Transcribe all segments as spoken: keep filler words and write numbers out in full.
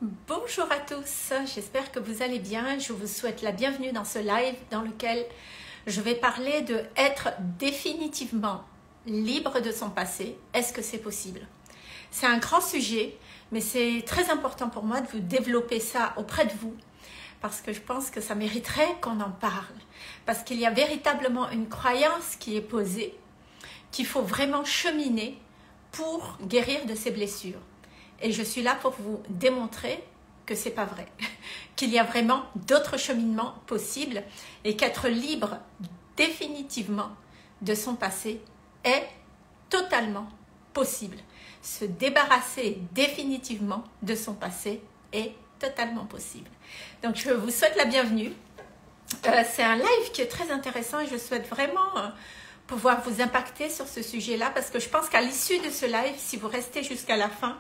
Bonjour à tous, j'espère que vous allez bien. Je vous souhaite la bienvenue dans ce live dans lequel je vais parler de être définitivement libre de son passé. Est-ce que c'est possible? C'est un grand sujet, mais c'est très important pour moi de vous développer ça auprès de vous parce que je pense que ça mériterait qu'on en parle. Parce qu'il y a véritablement une croyance qui est posée, qu'il faut vraiment cheminer pour guérir de ses blessures. Et je suis là pour vous démontrer que c'est pas vrai, qu'il y a vraiment d'autres cheminements possibles et qu'être libre définitivement de son passé est totalement possible. Se débarrasser définitivement de son passé est totalement possible. Donc je vous souhaite la bienvenue. Euh, c'est un live qui est très intéressant et je souhaite vraiment euh, pouvoir vous impacter sur ce sujet-là parce que je pense qu'à l'issue de ce live, si vous restez jusqu'à la fin,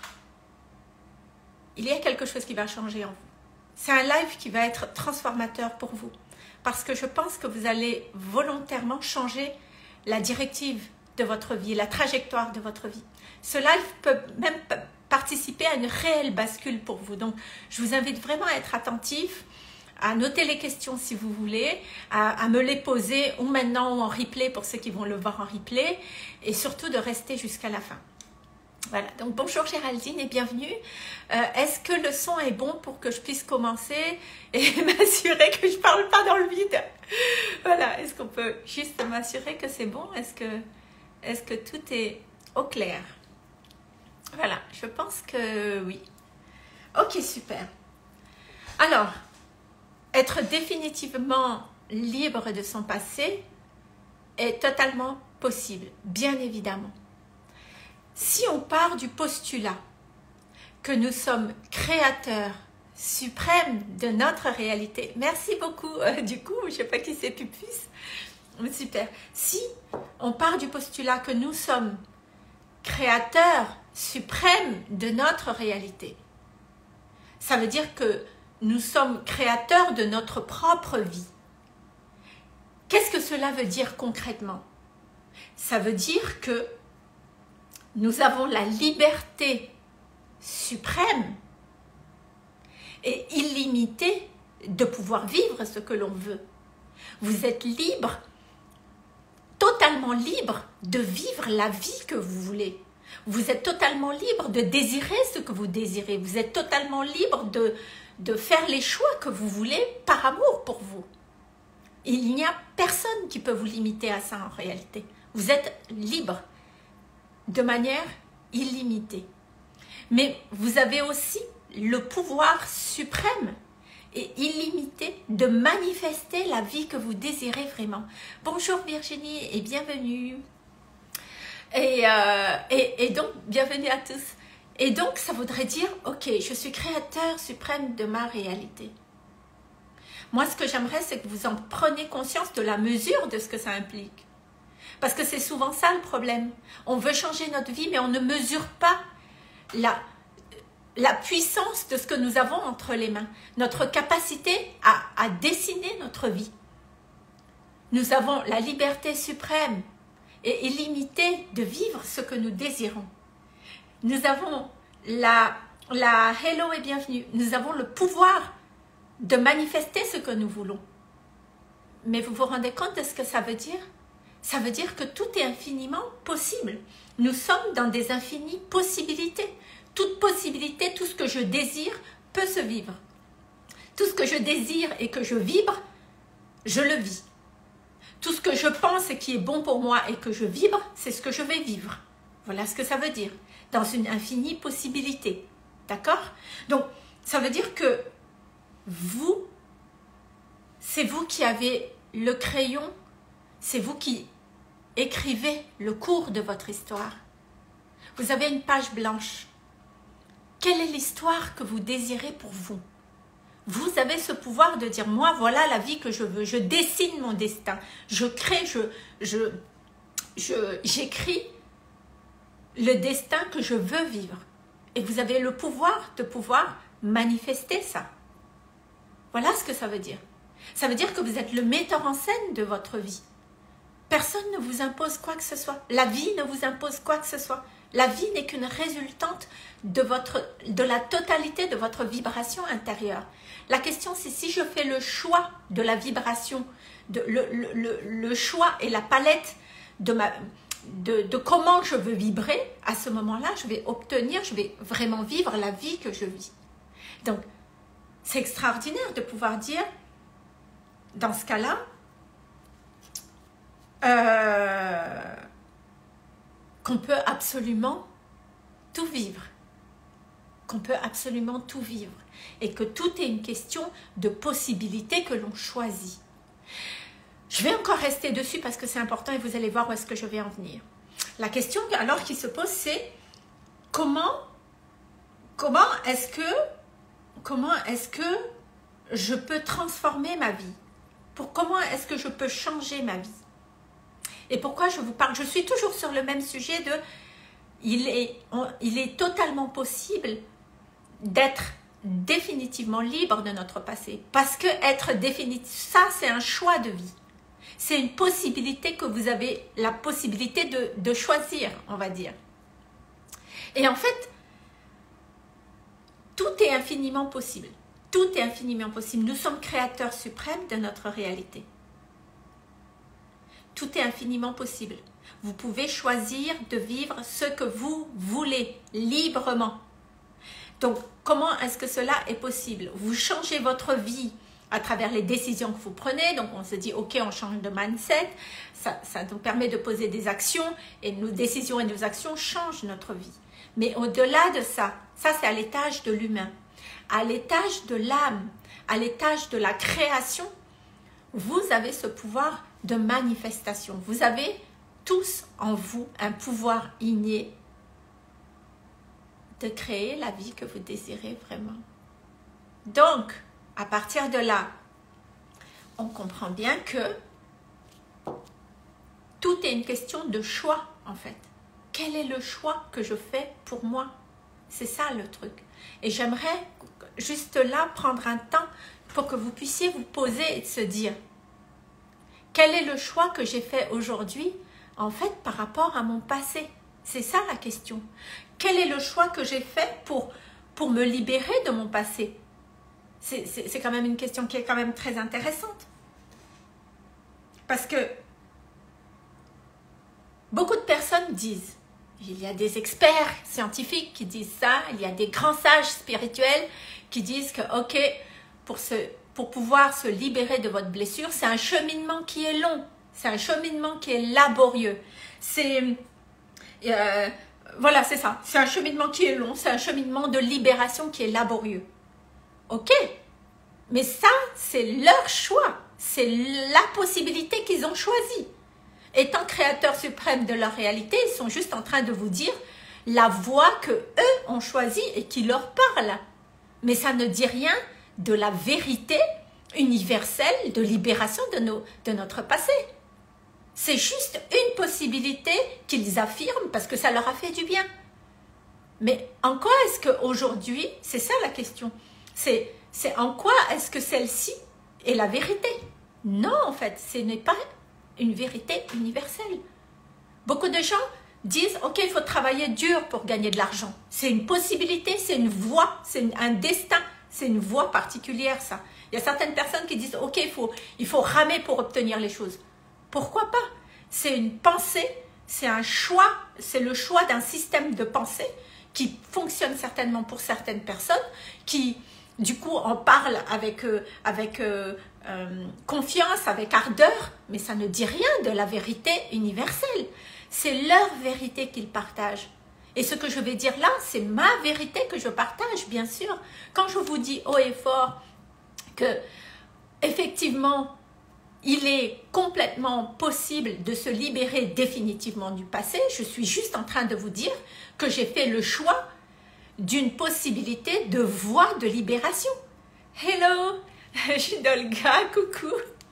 il y a quelque chose qui va changer en vous. C'est un live qui va être transformateur pour vous. Parce que je pense que vous allez volontairement changer la directive de votre vie, la trajectoire de votre vie. Ce live peut même participer à une réelle bascule pour vous. Donc, je vous invite vraiment à être attentif, à noter les questions si vous voulez, à, à me les poser ou maintenant ou en replay pour ceux qui vont le voir en replay. Et surtout de rester jusqu'à la fin. Voilà, donc bonjour Géraldine et bienvenue. Euh, Est-ce que le son est bon pour que je puisse commencer et m'assurer que je ne parle pas dans le vide? Voilà, est-ce qu'on peut juste m'assurer que c'est bon? Est-ce que, est-ce que tout est au clair? Voilà, je pense que oui. Ok, super. Alors, être définitivement libre de son passé est totalement possible, bien évidemment. Si on part du postulat que nous sommes créateurs suprêmes de notre réalité, merci beaucoup, euh, du coup, je ne sais pas qui c'est Pupus, super. Si on part du postulat que nous sommes créateurs suprêmes de notre réalité, ça veut dire que nous sommes créateurs de notre propre vie. Qu'est-ce que cela veut dire concrètement? Ça veut dire que nous avons la liberté suprême et illimitée de pouvoir vivre ce que l'on veut. Vous êtes libre, totalement libre de vivre la vie que vous voulez. Vous êtes totalement libre de désirer ce que vous désirez. Vous êtes totalement libre de, de faire les choix que vous voulez par amour pour vous. Il n'y a personne qui peut vous limiter à ça en réalité. Vous êtes libre de manière illimitée. Mais vous avez aussi le pouvoir suprême et illimité de manifester la vie que vous désirez vraiment. Bonjour Virginie et bienvenue. Et, euh, et, et donc, bienvenue à tous. Et donc, ça voudrait dire, ok, je suis créateur suprême de ma réalité. Moi, ce que j'aimerais, c'est que vous en preniez conscience de la mesure de ce que ça implique. Parce que c'est souvent ça le problème. On veut changer notre vie, mais on ne mesure pas la, la puissance de ce que nous avons entre les mains. Notre capacité à, à dessiner notre vie. Nous avons la liberté suprême et illimitée de vivre ce que nous désirons. Nous avons la, la hello et bienvenue. Nous avons le pouvoir de manifester ce que nous voulons. Mais vous vous rendez compte de ce que ça veut dire? Ça veut dire que tout est infiniment possible. Nous sommes dans des infinies possibilités. Toute possibilité, tout ce que je désire peut se vivre. Tout ce que je désire et que je vibre, je le vis. Tout ce que je pense et qui est bon pour moi et que je vibre, c'est ce que je vais vivre. Voilà ce que ça veut dire. Dans une infinie possibilité. D'accord? Donc, ça veut dire que vous, c'est vous qui avez le crayon. C'est vous qui écrivez le cours de votre histoire. Vous avez une page blanche. Quelle est l'histoire que vous désirez pour vous? Vous avez ce pouvoir de dire, moi, voilà la vie que je veux. Je dessine mon destin. Je crée, je, je, je, j'écris le destin que je veux vivre. Et vous avez le pouvoir de pouvoir manifester ça. Voilà ce que ça veut dire. Ça veut dire que vous êtes le metteur en scène de votre vie. Personne ne vous impose quoi que ce soit. La vie ne vous impose quoi que ce soit. La vie n'est qu'une résultante de, votre, de la totalité de votre vibration intérieure. La question, c'est si je fais le choix de la vibration, de, le, le, le, le choix et la palette de, ma, de, de comment je veux vibrer, à ce moment-là, je vais obtenir, je vais vraiment vivre la vie que je vis. Donc, c'est extraordinaire de pouvoir dire, dans ce cas-là, euh, qu'on peut absolument tout vivre. Qu'on peut absolument tout vivre. Et que tout est une question de possibilités que l'on choisit. Je vais encore rester dessus parce que c'est important et vous allez voir où est-ce que je vais en venir. La question alors qui se pose, c'est comment, comment est-ce que, comment est-ce que je peux transformer ma vie? Pour comment est-ce que je peux changer ma vie? Et pourquoi je vous parle? Je suis toujours sur le même sujet de il est, on, il est totalement possible d'être définitivement libre de notre passé. Parce que être définitif, ça c'est un choix de vie. C'est une possibilité que vous avez la possibilité de, de choisir, on va dire. Et en fait, tout est infiniment possible. Tout est infiniment possible. Nous sommes créateurs suprêmes de notre réalité. Tout est infiniment possible. Vous pouvez choisir de vivre ce que vous voulez, librement. Donc, comment est-ce que cela est possible? Vous changez votre vie à travers les décisions que vous prenez. Donc, on se dit, ok, on change de mindset. Ça, ça nous permet de poser des actions et nos décisions et nos actions changent notre vie. Mais au-delà de ça, ça c'est à l'étage de l'humain. À l'étage de l'âme, à l'étage de la création, vous avez ce pouvoir de manifestation. Vous avez tous en vous un pouvoir inné de créer la vie que vous désirez vraiment. Donc, à partir de là, on comprend bien que tout est une question de choix, en fait. Quel est le choix que je fais pour moi? C'est ça le truc. Et j'aimerais juste là prendre un temps pour que vous puissiez vous poser et se dire quel est le choix que j'ai fait aujourd'hui, en fait, par rapport à mon passé? C'est ça la question. Quel est le choix que j'ai fait pour, pour me libérer de mon passé? C'est quand même une question qui est quand même très intéressante. Parce que beaucoup de personnes disent, il y a des experts scientifiques qui disent ça, il y a des grands sages spirituels qui disent que, ok, pour, se, pour pouvoir se libérer de votre blessure, c'est un cheminement qui est long, c'est un cheminement qui est laborieux. C'est, euh, voilà, c'est ça, c'est un cheminement qui est long, c'est un cheminement de libération qui est laborieux. Ok, mais ça, c'est leur choix, c'est la possibilité qu'ils ont choisie. Étant créateurs suprêmes de leur réalité, ils sont juste en train de vous dire la voie que eux ont choisie et qui leur parle. Mais ça ne dit rien de la vérité universelle de libération de, nos, de notre passé. C'est juste une possibilité qu'ils affirment parce que ça leur a fait du bien. Mais en quoi est-ce qu'aujourd'hui, c'est ça la question, c'est c'est en quoi est-ce que celle-ci est la vérité? Non, en fait, ce n'est pas une vérité universelle. Beaucoup de gens disent, ok, il faut travailler dur pour gagner de l'argent. C'est une possibilité, c'est une voie, c'est un destin, c'est une voie particulière, ça. Il y a certaines personnes qui disent, ok, il faut, il faut ramer pour obtenir les choses. Pourquoi pas? C'est une pensée, c'est un choix, c'est le choix d'un système de pensée qui fonctionne certainement pour certaines personnes, qui du coup en parlent avec, euh, avec euh, euh, confiance, avec ardeur, mais ça ne dit rien de la vérité universelle. C'est leur vérité qu'ils partagent. Et ce que je vais dire là, c'est ma vérité que je partage, bien sûr. Quand je vous dis haut et fort que, effectivement, il est complètement possible de se libérer définitivement du passé, je suis juste en train de vous dire que j'ai fait le choix d'une possibilité de voie de libération. Hello, je suis Dolga, coucou.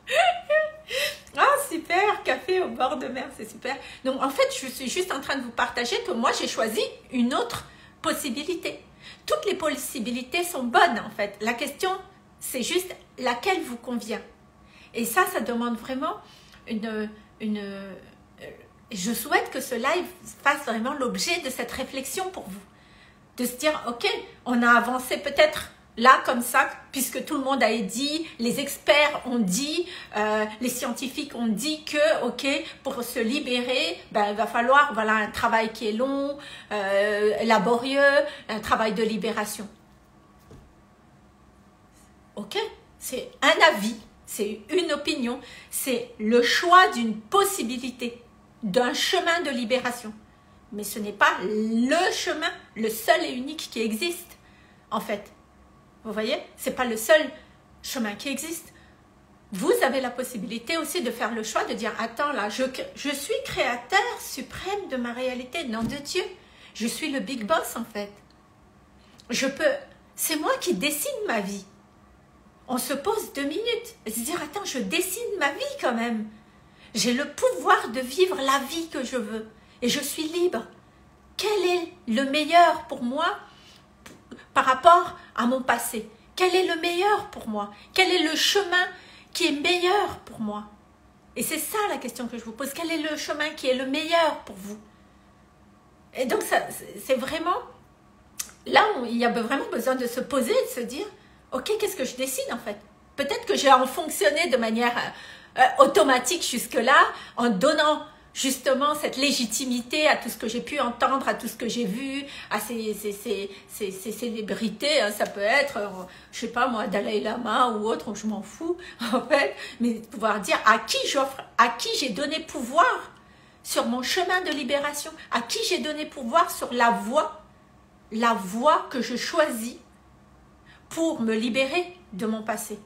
Ah, super, café au bord de mer, c'est super. Donc, en fait, je suis juste en train de vous partager que moi, j'ai choisi une autre possibilité. Toutes les possibilités sont bonnes, en fait. La question, c'est juste laquelle vous convient. Et ça, ça demande vraiment une, une, Et je souhaite que ce live fasse vraiment l'objet de cette réflexion pour vous. De se dire, ok, on a avancé peut-être là comme ça, puisque tout le monde a dit, les experts ont dit, euh, les scientifiques ont dit que, ok, pour se libérer, ben, il va falloir voilà, un travail qui est long, euh, laborieux, un travail de libération. Ok, c'est un avis, c'est une opinion, c'est le choix d'une possibilité, d'un chemin de libération. Mais ce n'est pas le chemin, le seul et unique qui existe, en fait. Vous voyez, ce n'est pas le seul chemin qui existe. Vous avez la possibilité aussi de faire le choix de dire, attends là, je, je suis créateur suprême de ma réalité, nom de Dieu. Je suis le big boss en fait. Je peux, c'est moi qui décide ma vie. On se pose deux minutes et se dire, attends, je décide ma vie quand même. J'ai le pouvoir de vivre la vie que je veux et je suis libre. Quel est le meilleur pour moi par rapport à mon passé? Quel est le meilleur pour moi? Quel est le chemin qui est meilleur pour moi? Et c'est ça la question que je vous pose. Quel est le chemin qui est le meilleur pour vous? Et donc, c'est vraiment... Là, on, il y a vraiment besoin de se poser et de se dire, ok, qu'est-ce que je décide en fait? Peut-être que j'ai en fonctionné de manière euh, automatique jusque-là, en donnant justement cette légitimité à tout ce que j'ai pu entendre, à tout ce que j'ai vu, à ces, ces, ces, ces, ces célébrités, hein, ça peut être, euh, je sais pas moi, Dalai Lama ou autre, je m'en fous en fait, mais de pouvoir dire à qui j'offre, à qui j'ai donné pouvoir sur mon chemin de libération, à qui j'ai donné pouvoir sur la voie, la voie que je choisis pour me libérer de mon passé.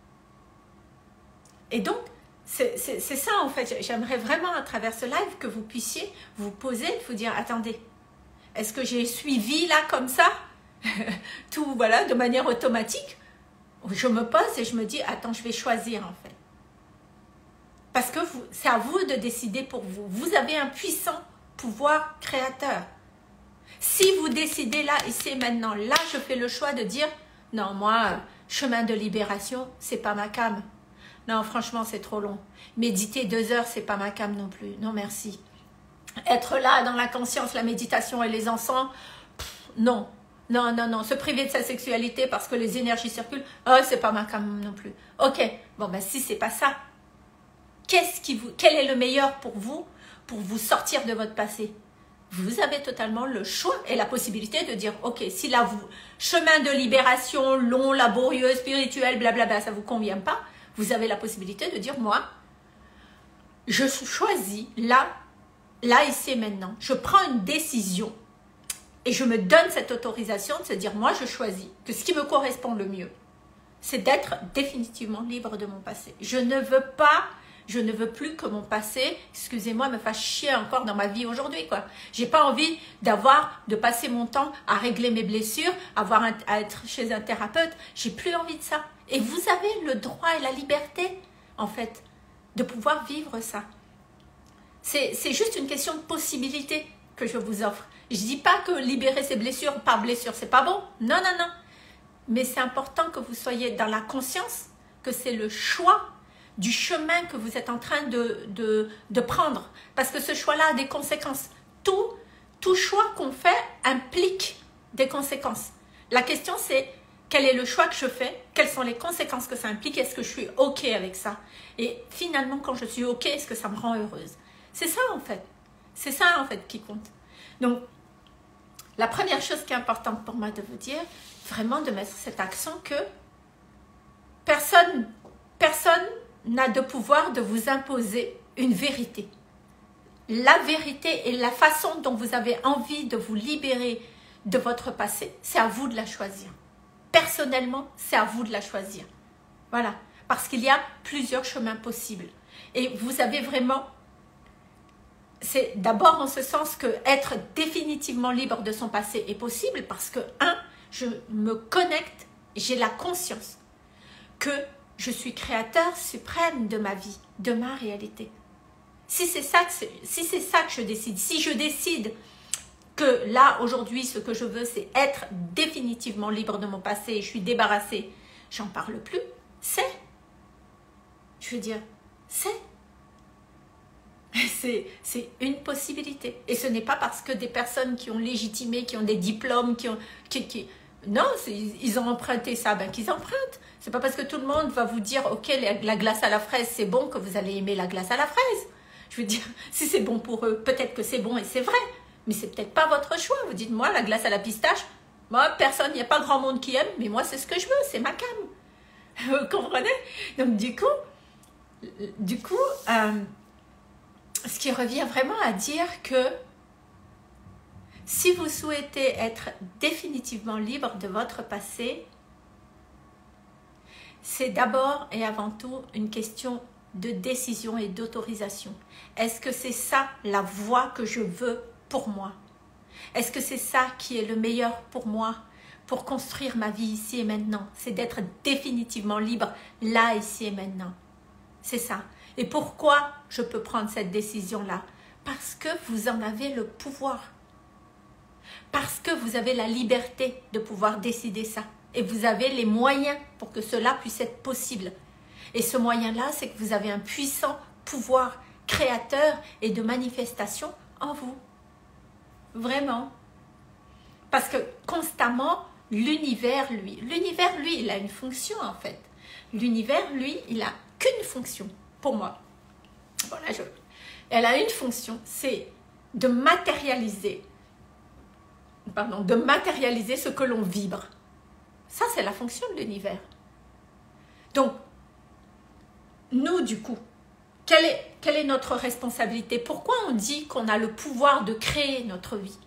Et donc, c'est ça en fait, j'aimerais vraiment à travers ce live que vous puissiez vous poser, vous dire, attendez, est-ce que j'ai suivi là comme ça, tout voilà, de manière automatique? Je me pose et je me dis, attends, je vais choisir en fait. Parce que c'est à vous de décider pour vous. Vous avez un puissant pouvoir créateur. Si vous décidez là, ici et maintenant, là je fais le choix de dire, non moi, chemin de libération, c'est pas ma came. Non, franchement, c'est trop long. Méditer deux heures, c'est pas ma came non plus. Non, merci. Être là dans la conscience, la méditation et les encens, pff, non. Non, non, non. Se priver de sa sexualité parce que les énergies circulent, oh, c'est pas ma came non plus. Ok, bon, ben si c'est pas ça, qu'est-ce qui vous, quel est le meilleur pour vous, pour vous sortir de votre passé? Vous avez totalement le choix et la possibilité de dire, ok, si la vous, chemin de libération long, laborieux, spirituel, blablabla, ça vous convient pas, vous avez la possibilité de dire, moi, je choisis là, là, ici et maintenant. Je prends une décision et je me donne cette autorisation de se dire, moi, je choisis que ce qui me correspond le mieux, c'est d'être définitivement libre de mon passé. Je ne veux pas, je ne veux plus que mon passé, excusez-moi, me fasse chier encore dans ma vie aujourd'hui, quoi. J'ai pas envie d'avoir, de passer mon temps à régler mes blessures, avoir un, à être chez un thérapeute. J'ai plus envie de ça. Et vous avez le droit et la liberté, en fait, de pouvoir vivre ça. C'est juste une question de possibilité que je vous offre. Je dis pas que libérer ses blessures par blessure, c'est pas bon. Non, non, non. Mais c'est important que vous soyez dans la conscience que c'est le choix du chemin que vous êtes en train de, de, de prendre. Parce que ce choix-là a des conséquences. Tout, tout choix qu'on fait implique des conséquences. La question, c'est quel est le choix que je fais? Quelles sont les conséquences que ça implique? Est-ce que je suis OK avec ça? Et finalement, quand je suis OK, est-ce que ça me rend heureuse? C'est ça, en fait. C'est ça, en fait, qui compte. Donc, la première chose qui est importante pour moi de vous dire, vraiment de mettre cet accent que personne, personne n'a de pouvoir de vous imposer une vérité. La vérité et la façon dont vous avez envie de vous libérer de votre passé, c'est à vous de la choisir. Personnellement, c'est à vous de la choisir. Voilà. Parce qu'il y a plusieurs chemins possibles. Et vous avez vraiment... C'est d'abord en ce sens que être définitivement libre de son passé est possible parce que, un, je me connecte, j'ai la conscience que je suis créateur suprême de ma vie, de ma réalité. Si c'est ça que, si c'est ça que je décide, si je décide que là, aujourd'hui, ce que je veux, c'est être définitivement libre de mon passé et je suis débarrassée, j'en parle plus, c'est, je veux dire, c'est. C'est une possibilité. Et ce n'est pas parce que des personnes qui ont légitimé, qui ont des diplômes, qui ont... Qui, qui, non, ils ont emprunté ça, ben qu'ils empruntent. C'est pas parce que tout le monde va vous dire « Ok, la glace à la fraise, c'est bon » que vous allez aimer la glace à la fraise. Je veux dire, si c'est bon pour eux, peut-être que c'est bon et c'est vrai. Mais c'est peut-être pas votre choix. Vous dites « Moi, la glace à la pistache, moi, personne, il n'y a pas grand monde qui aime, mais moi, c'est ce que je veux, c'est ma cam. » Vous comprenez? Donc, du coup, du coup... Euh, ce qui revient vraiment à dire que si vous souhaitez être définitivement libre de votre passé, c'est d'abord et avant tout une question de décision et d'autorisation. Est-ce que c'est ça la voie que je veux pour moi? Est-ce que c'est ça qui est le meilleur pour moi, pour construire ma vie ici et maintenant? C'est d'être définitivement libre là, ici et maintenant. C'est ça. Et pourquoi je peux prendre cette décision-là? Parce que vous en avez le pouvoir. Parce que vous avez la liberté de pouvoir décider ça. Et vous avez les moyens pour que cela puisse être possible. Et ce moyen-là, c'est que vous avez un puissant pouvoir créateur et de manifestation en vous. Vraiment. Parce que constamment, l'univers, lui, l'univers, lui, il a une fonction en fait. L'univers, lui, il n'a qu'une fonction. Pour moi, voilà, je... elle a une fonction, c'est de matérialiser, pardon, de matérialiser ce que l'on vibre. Ça, c'est la fonction de l'univers. Donc, nous, du coup, quelle est, quelle est notre responsabilité? Pourquoi on dit qu'on a le pouvoir de créer notre vie?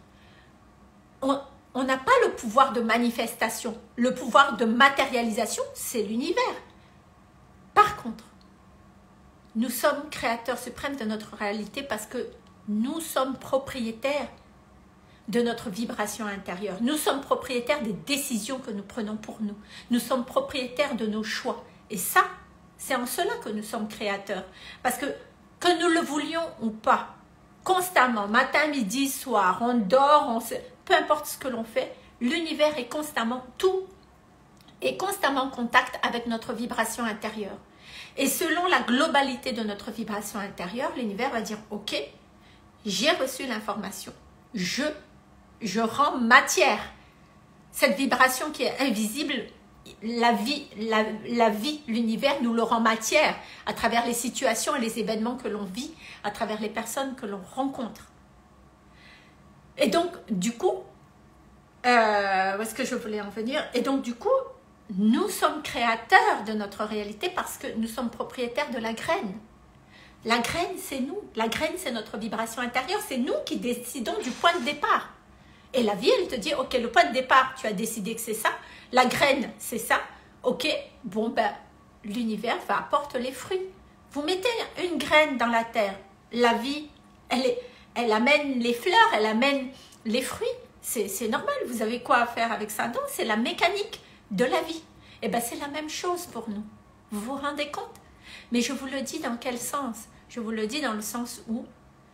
On n'a pas le pouvoir de manifestation. Le pouvoir de matérialisation, c'est l'univers. Par contre, nous sommes créateurs suprêmes de notre réalité parce que nous sommes propriétaires de notre vibration intérieure. Nous sommes propriétaires des décisions que nous prenons pour nous. Nous sommes propriétaires de nos choix. Et ça, c'est en cela que nous sommes créateurs. Parce que, que nous le voulions ou pas, constamment, matin, midi, soir, on dort, on se... peu importe ce que l'on fait, l'univers est constamment, tout est constamment en contact avec notre vibration intérieure. Et selon la globalité de notre vibration intérieure, l'univers va dire « Ok, j'ai reçu l'information, je, je rends matière. » Cette vibration qui est invisible, la vie, la, la vie, l'univers nous le rend matière à travers les situations et les événements que l'on vit, à travers les personnes que l'on rencontre. Et donc, du coup, euh, où est-ce que je voulais en venir? Et donc, du coup, nous sommes créateurs de notre réalité parce que nous sommes propriétaires de la graine. La graine, c'est nous. La graine, c'est notre vibration intérieure. C'est nous qui décidons du point de départ. Et la vie, elle te dit, ok, le point de départ, tu as décidé que c'est ça. La graine, c'est ça. Ok, bon, ben, l'univers va apporter les fruits. Vous mettez une graine dans la terre. La vie, elle, est, elle amène les fleurs, elle amène les fruits. C'est normal. Vous avez quoi à faire avec ça? Donc, c'est la mécanique de la vie. Et bien, c'est la même chose pour nous. Vous vous rendez compte? Mais je vous le dis dans quel sens? Je vous le dis dans le sens où,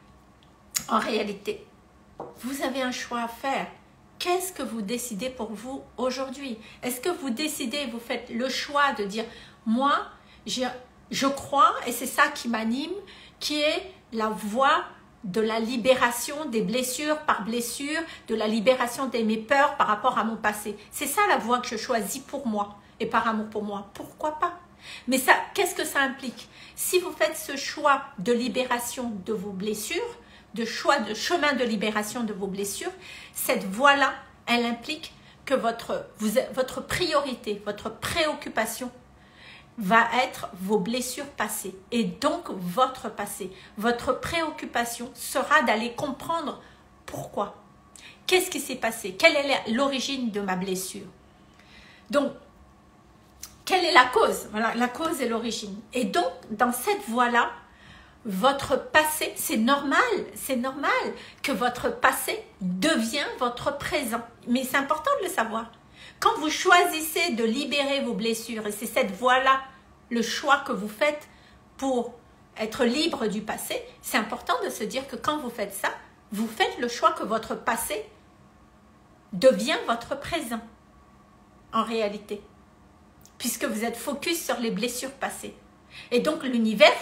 en réalité, vous avez un choix à faire. Qu'est-ce que vous décidez pour vous aujourd'hui? Est-ce que vous décidez, vous faites le choix de dire, moi, je crois, et c'est ça qui m'anime, qui est la voie de la libération des blessures par blessure, de la libération de mes peurs par rapport à mon passé. C'est ça la voie que je choisis pour moi et par amour pour moi. Pourquoi pas? Mais ça, qu'est-ce que ça implique? Si vous faites ce choix de libération de vos blessures, de choix de chemin de libération de vos blessures, cette voie-là, elle implique que votre, vous, votre priorité, votre préoccupation va être vos blessures passées et donc votre passé. Votre préoccupation sera d'aller comprendre pourquoi. Qu'est-ce qui s'est passé? Quelle est l'origine de ma blessure? Donc, quelle est la cause? Voilà, la cause et l'origine. Et donc, dans cette voie-là, votre passé, c'est normal, c'est normal que votre passé devient votre présent. Mais c'est important de le savoir. Quand vous choisissez de libérer vos blessures, et c'est cette voie-là, le choix que vous faites pour être libre du passé, c'est important de se dire que quand vous faites ça, vous faites le choix que votre passé devient votre présent, en réalité, puisque vous êtes focus sur les blessures passées. Et donc l'univers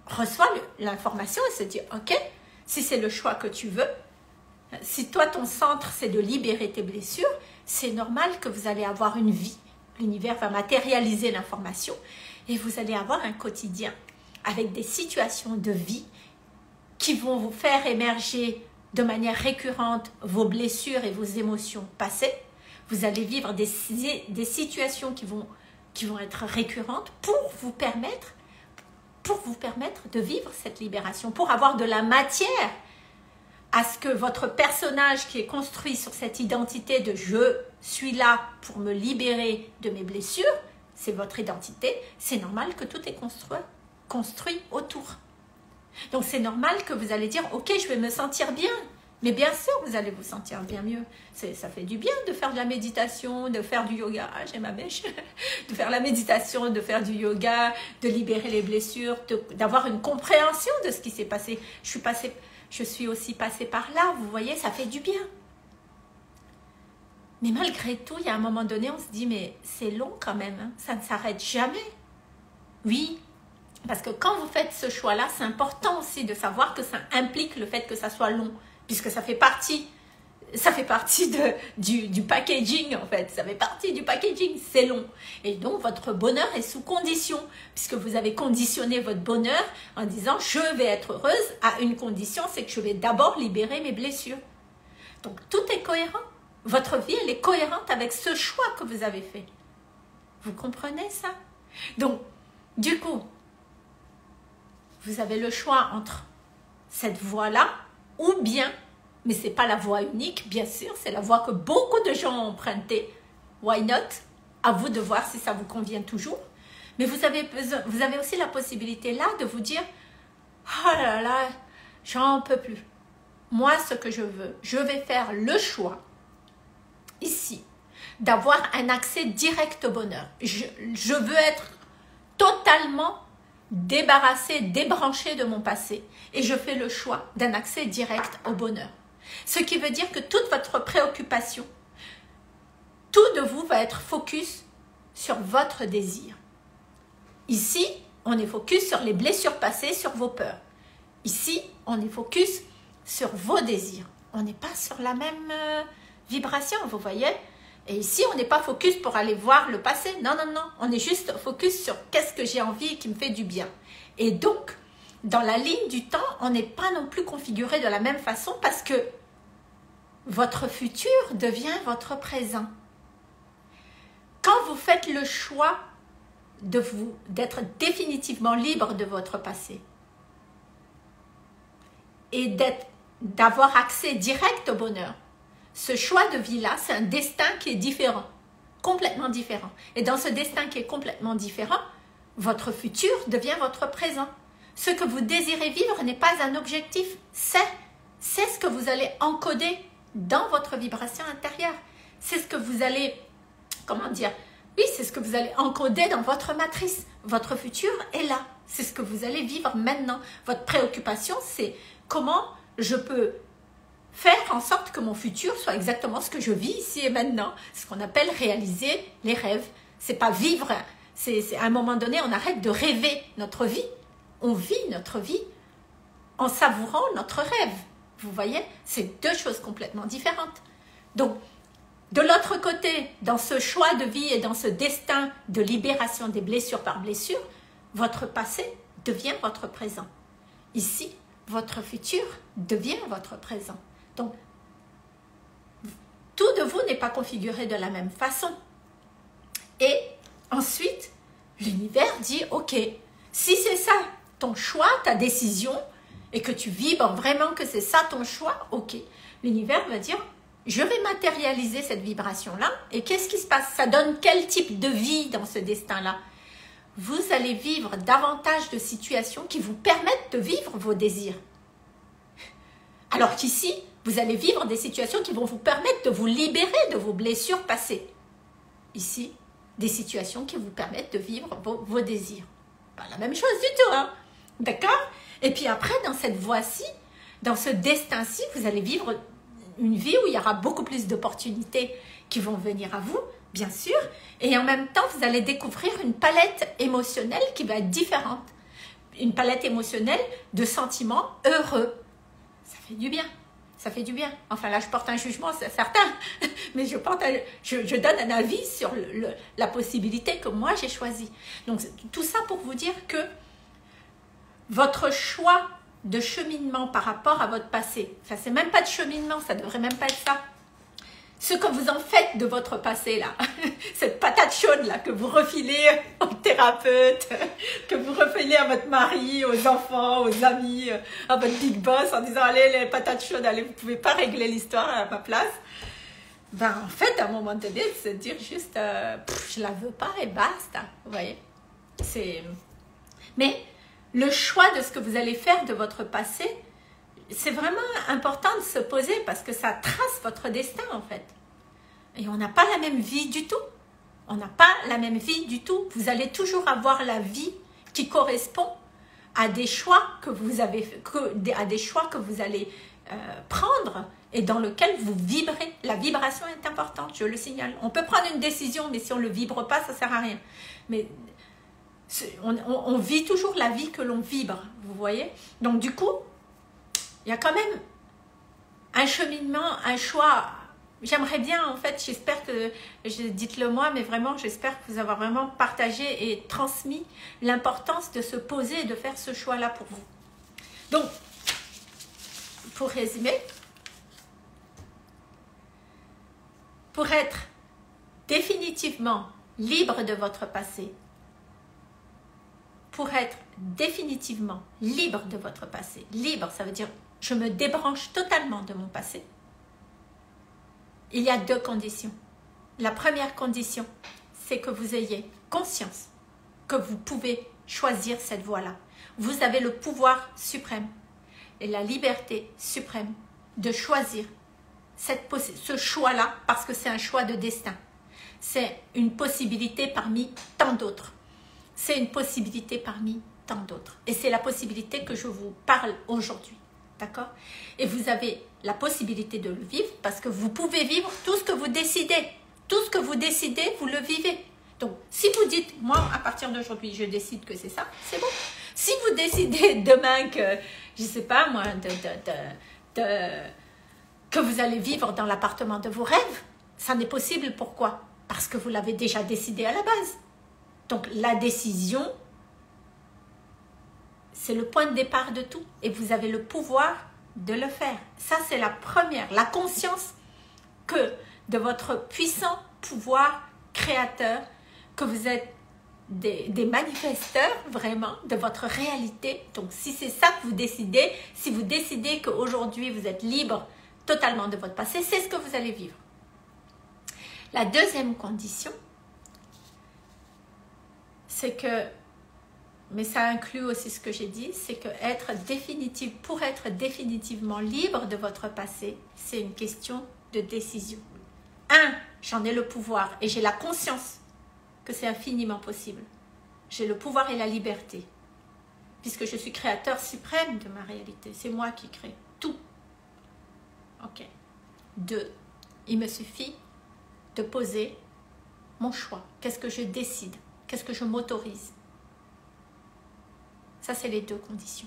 reçoit l'information et se dit, ok, si c'est le choix que tu veux, si toi ton centre c'est de libérer tes blessures, c'est normal que vous allez avoir une vie. L'univers va matérialiser l'information et vous allez avoir un quotidien avec des situations de vie qui vont vous faire émerger de manière récurrente vos blessures et vos émotions passées. Vous allez vivre des, des situations qui vont, qui vont être récurrentes pour vous permettre, pour vous permettre de vivre cette libération, pour avoir de la matière à ce que votre personnage qui est construit sur cette identité de « je suis là pour me libérer de mes blessures », c'est votre identité, c'est normal que tout est construit, construit autour. Donc c'est normal que vous allez dire « ok, je vais me sentir bien ». Mais bien sûr, vous allez vous sentir bien mieux. Ça fait du bien de faire de la méditation, de faire du yoga, ah, j'ai ma mèche, de faire la méditation, de faire du yoga, de libérer les blessures, d'avoir une compréhension de ce qui s'est passé. Je suis passée... Je suis aussi passée par là, vous voyez, ça fait du bien. Mais malgré tout, il y a un moment donné, on se dit, mais c'est long quand même, hein, ça ne s'arrête jamais. Oui, parce que quand vous faites ce choix-là, c'est important aussi de savoir que ça implique le fait que ça soit long, puisque ça fait partie, ça fait partie de, du, du packaging en fait, ça fait partie du packaging, c'est long. Et donc votre bonheur est sous condition, puisque vous avez conditionné votre bonheur en disant je vais être heureuse à une condition, c'est que je vais d'abord libérer mes blessures. Donc tout est cohérent, votre vie elle est cohérente avec ce choix que vous avez fait. Vous comprenez ça? Donc du coup, vous avez le choix entre cette voie-là ou bien, mais ce n'est pas la voie unique, bien sûr, c'est la voie que beaucoup de gens ont empruntée. Why not? À vous de voir si ça vous convient toujours. Mais vous avez, besoin, vous avez aussi la possibilité là de vous dire « Oh là là, j'en peux plus. Moi, ce que je veux, je vais faire le choix, ici, d'avoir un accès direct au bonheur. Je, je veux être totalement débarrassée, débranchée de mon passé. Et je fais le choix d'un accès direct au bonheur. » Ce qui veut dire que toute votre préoccupation, tout de vous va être focus sur votre désir. Ici, on est focus sur les blessures passées, sur vos peurs. Ici, on est focus sur vos désirs. On n'est pas sur la même euh, vibration, vous voyez? Et ici, on n'est pas focus pour aller voir le passé. Non, non, non. On est juste focus sur qu'est-ce que j'ai envie et qui me fait du bien. Et donc, dans la ligne du temps, on n'est pas non plus configuré de la même façon parce que votre futur devient votre présent. Quand vous faites le choix de vous, d'être définitivement libre de votre passé et d'être, d'avoir accès direct au bonheur, ce choix de vie-là, c'est un destin qui est différent, complètement différent. Et dans ce destin qui est complètement différent, votre futur devient votre présent. Ce que vous désirez vivre n'est pas un objectif, c'est, c'est ce que vous allez encoder dans votre vibration intérieure. C'est ce que vous allez, comment dire, oui, c'est ce que vous allez encoder dans votre matrice. Votre futur est là. C'est ce que vous allez vivre maintenant. Votre préoccupation, c'est comment je peux faire en sorte que mon futur soit exactement ce que je vis ici et maintenant. C'est ce qu'on appelle réaliser les rêves. C'est pas vivre, c'est, c'est à un moment donné, on arrête de rêver notre vie. On vit notre vie en savourant notre rêve. Vous voyez, c'est deux choses complètement différentes. Donc, de l'autre côté, dans ce choix de vie et dans ce destin de libération des blessures par blessure, votre passé devient votre présent. Ici, votre futur devient votre présent. Donc, tout de vous n'est pas configuré de la même façon. Et ensuite, l'univers dit, ok, si c'est ça ton choix, ta décision, et que tu vibres vraiment que c'est ça ton choix, ok. L'univers va dire, je vais matérialiser cette vibration-là, et qu'est-ce qui se passe? Ça donne quel type de vie dans ce destin-là? Vous allez vivre davantage de situations qui vous permettent de vivre vos désirs. Alors qu'ici, vous allez vivre des situations qui vont vous permettre de vous libérer de vos blessures passées. Ici, des situations qui vous permettent de vivre vos, vos désirs. Pas la même chose du tout, hein? D'accord? Et puis après, dans cette voie-ci, dans ce destin-ci, vous allez vivre une vie où il y aura beaucoup plus d'opportunités qui vont venir à vous, bien sûr. Et en même temps, vous allez découvrir une palette émotionnelle qui va être différente. une palette émotionnelle de sentiments heureux. Ça fait du bien. Ça fait du bien. Enfin là, je porte un jugement, c'est certain, mais je, porte un, je, je donne un avis sur le, le, la possibilité que moi j'ai choisie. Donc tout ça pour vous dire que votre choix de cheminement par rapport à votre passé, enfin c'est même pas de cheminement, ça devrait même pas être ça. Ce que vous en faites de votre passé là, cette patate chaude là que vous refilez au thérapeute, que vous refilez à votre mari, aux enfants, aux amis, à votre big boss en disant allez les patates chaudes, allez vous pouvez pas régler l'histoire à ma place. Ben en fait à un moment donné de se dire juste euh, pff, je la veux pas et basta, vous voyez. C'est mais le choix de ce que vous allez faire de votre passé, c'est vraiment important de se poser parce que ça trace votre destin en fait. Et on n'a pas la même vie du tout. On n'a pas la même vie du tout. Vous allez toujours avoir la vie qui correspond à des choix que vous avez, que, à des choix que vous allez euh, prendre et dans lequel vous vibrez. La vibration est importante, je le signale. On peut prendre une décision, mais si on ne le vibre pas, ça ne sert à rien. Mais on, on, on vit toujours la vie que l'on vibre, vous voyez. Donc du coup, il y a quand même un cheminement, un choix. J'aimerais bien, en fait, j'espère que, dites-le moi, mais vraiment, j'espère que vous avez vraiment partagé et transmis l'importance de se poser et de faire ce choix-là pour vous. Donc, pour résumer, pour être définitivement libre de votre passé, pour être définitivement libre de votre passé, libre, ça veut dire je me débranche totalement de mon passé. Il y a deux conditions. La première condition, c'est que vous ayez conscience que vous pouvez choisir cette voie-là. Vous avez le pouvoir suprême et la liberté suprême de choisir cette, ce choix-là parce que c'est un choix de destin. C'est une possibilité parmi tant d'autres. C'est une possibilité parmi tant d'autres. Et c'est la possibilité que je vous parle aujourd'hui. D'accord? Et vous avez la possibilité de le vivre parce que vous pouvez vivre tout ce que vous décidez. Tout ce que vous décidez, vous le vivez. Donc, si vous dites, moi, à partir d'aujourd'hui, je décide que c'est ça, c'est bon. Si vous décidez demain que, je ne sais pas moi, de, de, de, de, que vous allez vivre dans l'appartement de vos rêves, ça n'est possible. Pourquoi? Parce que vous l'avez déjà décidé à la base. Donc, la décision, c'est le point de départ de tout. Et vous avez le pouvoir de le faire. Ça, c'est la première. La conscience que de votre puissant pouvoir créateur, que vous êtes des, des manifesteurs vraiment de votre réalité. Donc, si c'est ça que vous décidez, si vous décidez qu'aujourd'hui, vous êtes libre totalement de votre passé, c'est ce que vous allez vivre. La deuxième condition, c'est que, mais ça inclut aussi ce que j'ai dit, c'est que être définitive, pour être définitivement libre de votre passé, c'est une question de décision. Un, j'en ai le pouvoir et j'ai la conscience que c'est infiniment possible. J'ai le pouvoir et la liberté, puisque je suis créateur suprême de ma réalité. C'est moi qui crée tout. Ok. Deux, il me suffit de poser mon choix. Qu'est-ce que je décide? Qu'est-ce que je m'autorise? Ça, c'est les deux conditions.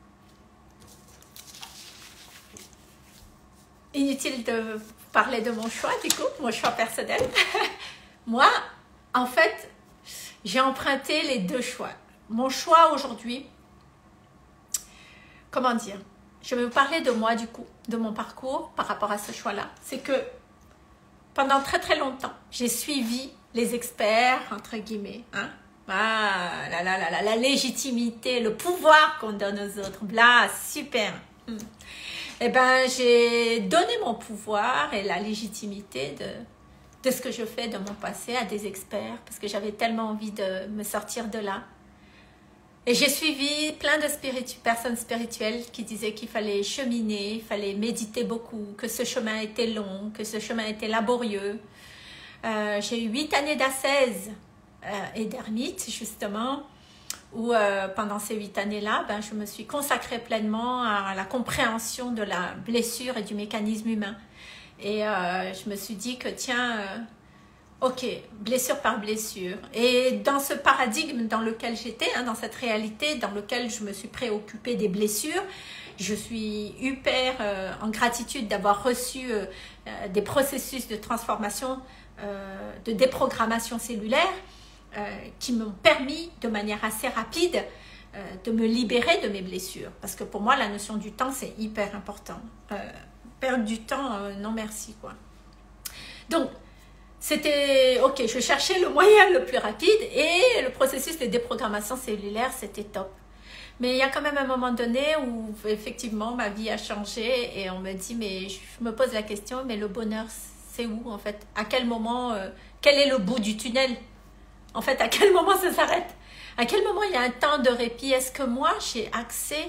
Inutile de parler de mon choix, du coup, mon choix personnel. Moi, en fait, j'ai emprunté les deux choix. Mon choix aujourd'hui, comment dire? Je vais vous parler de moi, du coup, de mon parcours par rapport à ce choix-là. C'est que pendant très très longtemps, j'ai suivi les experts, entre guillemets, hein? Ah, la, la, la, la, la légitimité, le pouvoir qu'on donne aux autres. Bla, super. Hum. Eh ben, j'ai donné mon pouvoir et la légitimité de, de ce que je fais de mon passé à des experts parce que j'avais tellement envie de me sortir de là. Et j'ai suivi plein de spiritu- personnes spirituelles qui disaient qu'il fallait cheminer, il fallait méditer beaucoup, que ce chemin était long, que ce chemin était laborieux. Euh, j'ai eu huit années d'ascèse euh, et d'ermite, justement, où euh, pendant ces huit années-là, ben, je me suis consacrée pleinement à la compréhension de la blessure et du mécanisme humain. Et euh, je me suis dit que, tiens, euh, ok, blessure par blessure. Et dans ce paradigme dans lequel j'étais, hein, dans cette réalité dans lequel je me suis préoccupée des blessures, je suis hyper euh, en gratitude d'avoir reçu euh, euh, des processus de transformation, euh, de déprogrammation cellulaire euh, qui m'ont permis de manière assez rapide euh, de me libérer de mes blessures. Parce que pour moi, la notion du temps, c'est hyper important. Euh, perdre du temps, euh, non merci, quoi. Donc, c'était, ok, je cherchais le moyen le plus rapide et le processus de déprogrammation cellulaire, c'était top. Mais il y a quand même un moment donné où effectivement ma vie a changé et on me dit, mais je me pose la question, mais le bonheur, c'est où en fait? À quel moment, euh, quel est le bout du tunnel? En fait, à quel moment ça s'arrête? À quel moment il y a un temps de répit? Est-ce que moi, j'ai accès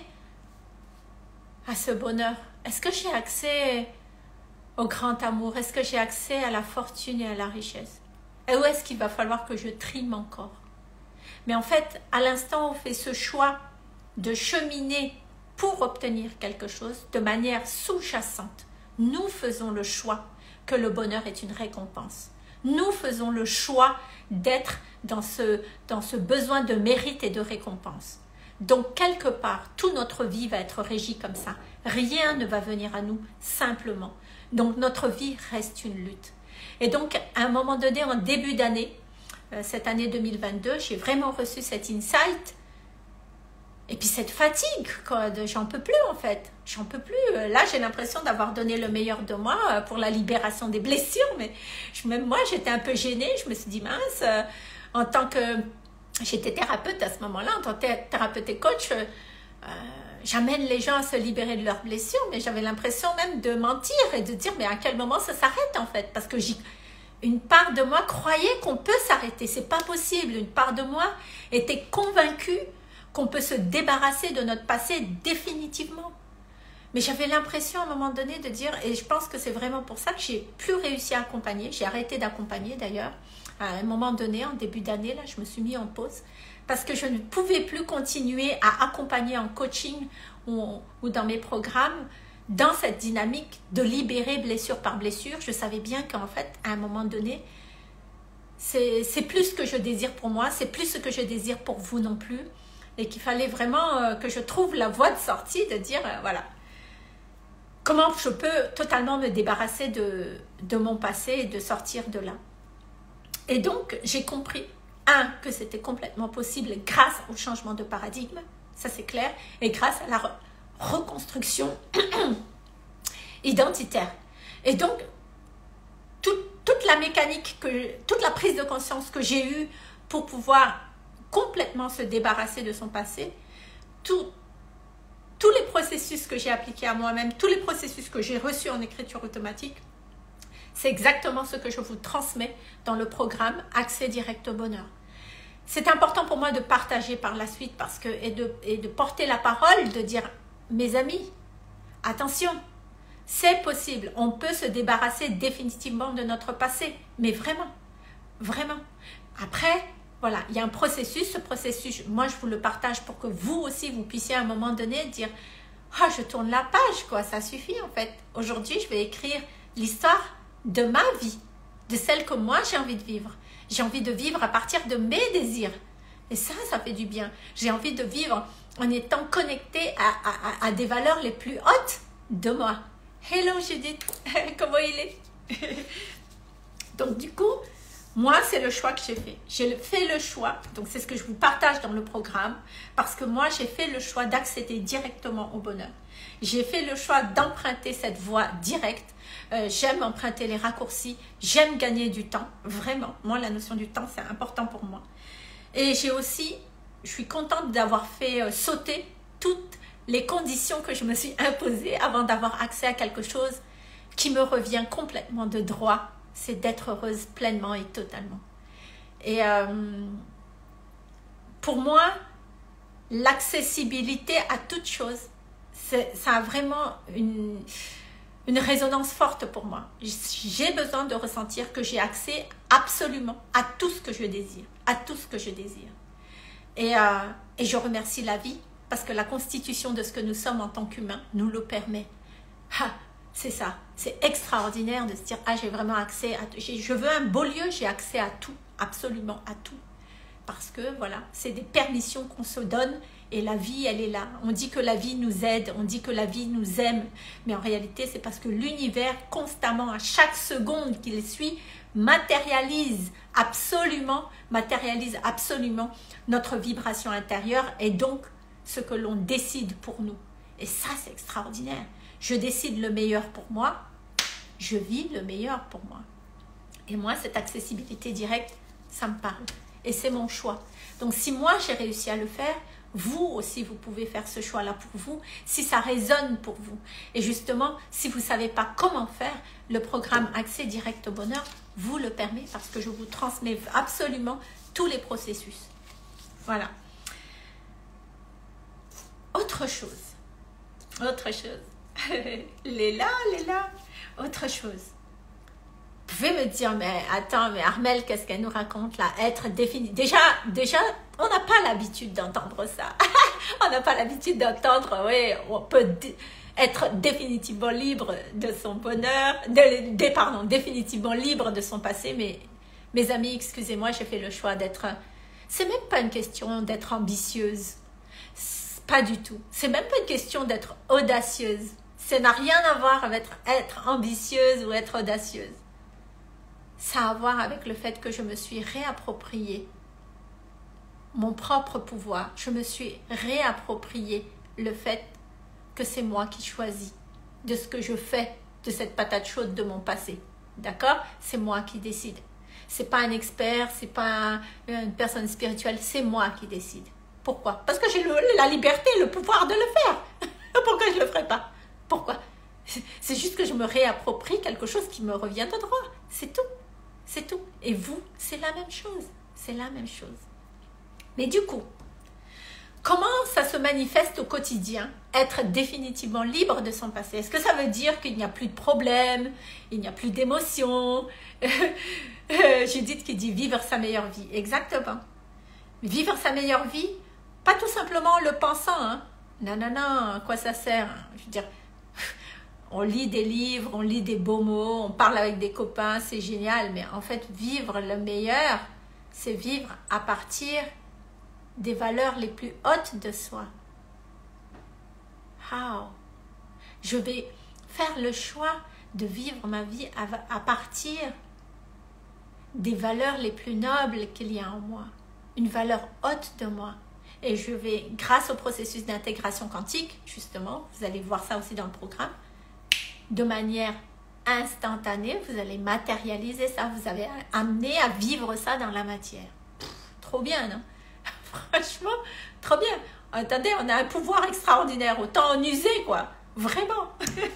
à ce bonheur? Est-ce que j'ai accès au grand amour? Est-ce que j'ai accès à la fortune et à la richesse? Et où est-ce qu'il va falloir que je trime encore? Mais en fait, à l'instant où on fait ce choix de cheminer pour obtenir quelque chose de manière sous-jacente, nous faisons le choix que le bonheur est une récompense. Nous faisons le choix d'être dans ce, dans ce besoin de mérite et de récompense. Donc, quelque part, toute notre vie va être régie comme ça. Rien ne va venir à nous simplement. Donc, notre vie reste une lutte. Et donc, à un moment donné, en début d'année, euh, cette année deux mille vingt-deux, j'ai vraiment reçu cet insight. Et puis cette fatigue, j'en peux plus en fait. J'en peux plus. Là, j'ai l'impression d'avoir donné le meilleur de moi pour la libération des blessures. Mais je, même moi, j'étais un peu gênée. Je me suis dit, mince, euh, en tant que... J'étais thérapeute à ce moment-là, en tant que thérapeute et coach, euh, j'amène les gens à se libérer de leurs blessures, mais j'avais l'impression même de mentir et de dire, mais à quel moment ça s'arrête en fait? Parce que j'y... Une part de moi croyait qu'on peut s'arrêter, c'est pas possible. Une part de moi était convaincue qu'on peut se débarrasser de notre passé définitivement. Mais j'avais l'impression à un moment donné de dire, et je pense que c'est vraiment pour ça que j'ai plus réussi à accompagner, j'ai arrêté d'accompagner d'ailleurs, à un moment donné, en début d'année, là, je me suis mis en pause, parce que je ne pouvais plus continuer à accompagner en coaching ou, ou dans mes programmes, dans cette dynamique de libérer blessure par blessure. Je savais bien qu'en fait, à un moment donné, c'est plus ce que je désire pour moi, c'est plus ce que je désire pour vous non plus, et qu'il fallait vraiment euh, que je trouve la voie de sortie, de dire, euh, voilà, comment je peux totalement me débarrasser de, de mon passé et de sortir de là. Et donc, j'ai compris, un, que c'était complètement possible grâce au changement de paradigme, ça c'est clair, et grâce à la re reconstruction identitaire. Et donc, tout, toute la mécanique, que, toute la prise de conscience que j'ai eue pour pouvoir complètement se débarrasser de son passé, tout, tous les processus que j'ai appliqués à moi-même, tous les processus que j'ai reçus en écriture automatique, c'est exactement ce que je vous transmets dans le programme Accès direct au bonheur. C'est important pour moi de partager par la suite parce que, et, de, et de porter la parole, de dire, mes amis, attention, c'est possible, on peut se débarrasser définitivement de notre passé, mais vraiment, vraiment. Après, voilà, il y a un processus, ce processus, moi je vous le partage pour que vous aussi, vous puissiez à un moment donné dire, ah, je tourne la page, quoi, ça suffit en fait. Aujourd'hui, je vais écrire l'histoire de ma vie, de celle que moi j'ai envie de vivre. J'ai envie de vivre à partir de mes désirs. Et ça, ça fait du bien. J'ai envie de vivre en étant connectée à, à, à des valeurs les plus hautes de moi. Hello Judith, comment il est? Donc du coup, moi, c'est le choix que j'ai fait. J'ai fait le choix, donc c'est ce que je vous partage dans le programme, parce que moi, j'ai fait le choix d'accéder directement au bonheur. J'ai fait le choix d'emprunter cette voie directe. Euh, j'aime emprunter les raccourcis, j'aime gagner du temps, vraiment. Moi, la notion du temps, c'est important pour moi. Et j'ai aussi, je suis contente d'avoir fait euh, sauter toutes les conditions que je me suis imposées avant d'avoir accès à quelque chose qui me revient complètement de droit. C'est d'être heureuse pleinement et totalement. Et euh, pour moi, l'accessibilité à toute chose, ça a vraiment une, une résonance forte pour moi. J'ai besoin de ressentir que j'ai accès absolument à tout ce que je désire, à tout ce que je désire. Et, euh, et je remercie la vie parce que la constitution de ce que nous sommes en tant qu'humains nous le permet. Ha, c'est ça. C'est extraordinaire de se dire, ah, j'ai vraiment accès à... Je veux un beau lieu, j'ai accès à tout, absolument à tout. Parce que, voilà, c'est des permissions qu'on se donne et la vie, elle est là. On dit que la vie nous aide, on dit que la vie nous aime. Mais en réalité, c'est parce que l'univers, constamment, à chaque seconde qu'il suit, matérialise absolument, matérialise absolument notre vibration intérieure et donc ce que l'on décide pour nous. Et ça, c'est extraordinaire. Je décide le meilleur pour moi, je vis le meilleur pour moi. Et moi, cette accessibilité directe, ça me parle. Et c'est mon choix. Donc, si moi, j'ai réussi à le faire, vous aussi, vous pouvez faire ce choix-là pour vous, si ça résonne pour vous. Et justement, si vous ne savez pas comment faire, le programme Accès Direct au Bonheur vous le permet parce que je vous transmets absolument tous les processus. Voilà. Autre chose. Autre chose. Léla, Léla. Autre chose. Vous pouvez me dire, mais attends, mais Armelle, qu'est-ce qu'elle nous raconte là? Être défini. Déjà, déjà, on n'a pas l'habitude d'entendre ça. On n'a pas l'habitude d'entendre, oui, on peut être définitivement libre de son bonheur, de, de, pardon, définitivement libre de son passé. Mais mes amis, excusez-moi, j'ai fait le choix d'être... C'est même pas une question d'être ambitieuse. Pas du tout. C'est même pas une question d'être audacieuse. Ça n'a rien à voir avec être, être ambitieuse ou être audacieuse. Ça a à voir avec le fait que je me suis réapproprié mon propre pouvoir. Je me suis réapproprié le fait que c'est moi qui choisis de ce que je fais de cette patate chaude de mon passé. D'accord? C'est moi qui décide. C'est pas un expert, c'est pas une personne spirituelle, c'est moi qui décide. Pourquoi? Parce que j'ai la liberté, le pouvoir de le faire. Pourquoi je le ferais pas? Pourquoi? C'est juste que je me réapproprie quelque chose qui me revient de droit. C'est tout. C'est tout. Et vous, c'est la même chose. C'est la même chose. Mais du coup, comment ça se manifeste au quotidien? Être définitivement libre de son passé. Est-ce que ça veut dire qu'il n'y a plus de problèmes, il n'y a plus d'émotions? Judith qui dit vivre sa meilleure vie. Exactement. Vivre sa meilleure vie, pas tout simplement en le pensant. Hein. Non, non, non, à quoi ça sert? Je veux dire, on lit des livres, on lit des beaux mots, on parle avec des copains, c'est génial. Mais en fait, vivre le meilleur, c'est vivre à partir des valeurs les plus hautes de soi. How? Je vais faire le choix de vivre ma vie à, à partir des valeurs les plus nobles qu'il y a en moi. Une valeur haute de moi. Et je vais, grâce au processus d'intégration quantique, justement, vous allez voir ça aussi dans le programme, de manière instantanée, vous allez matérialiser ça, vous allez amener à vivre ça dans la matière. Pff, trop bien, non? Franchement, trop bien. Attendez, on a un pouvoir extraordinaire, autant en user, quoi. Vraiment.